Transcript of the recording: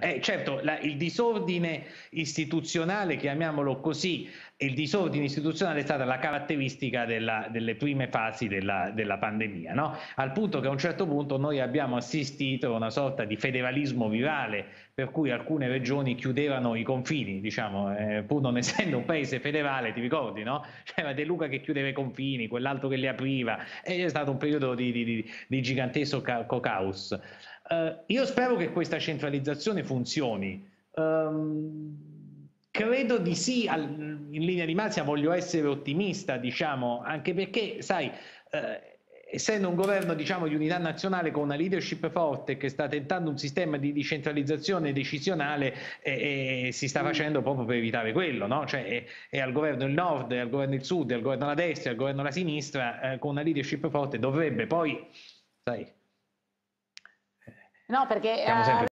Certo, il disordine istituzionale, chiamiamolo così, il disordine istituzionale è stata la caratteristica delle prime fasi della pandemia, no? Al punto che a un certo punto noi abbiamo assistito a una sorta di federalismo virale, per cui alcune regioni chiudevano i confini, diciamo, pur non essendo un paese federale, ti ricordi, no? C'era De Luca che chiudeva i confini, quell'altro che li apriva, e è stato un periodo di gigantesco caos. Io spero che questa centralizzazione funzioni. Credo di sì, in linea di massima voglio essere ottimista, diciamo, anche perché, sai, essendo un governo, diciamo, di unità nazionale con una leadership forte che sta tentando un sistema di decentralizzazione decisionale, si sta facendo proprio per evitare quello, no? Cioè è al governo il nord, è al governo il sud, è al governo la destra, è al governo la sinistra, con una leadership forte dovrebbe poi, sai, No, perché siamo sempre